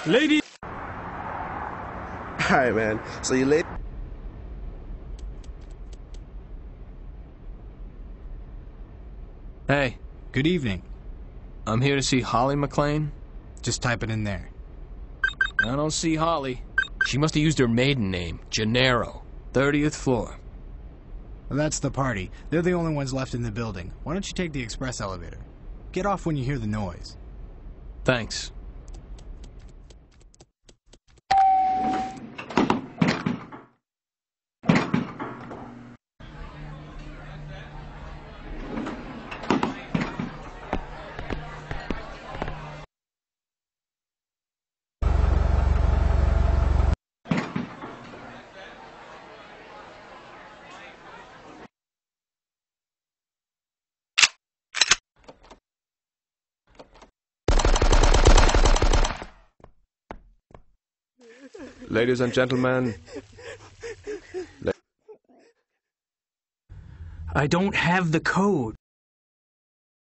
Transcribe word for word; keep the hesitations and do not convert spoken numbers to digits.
Lady. Alright, man. So you late? Hey, Good evening. I'm here to see Holly McLean. Just type it in there. I don't see Holly. She must have used her maiden name, Gennaro. thirtieth floor. Well, that's the party. They're the only ones left in the building. Why don't you take the express elevator? Get off when you hear the noise. Thanks. Ladies and gentlemen. I don't have the code.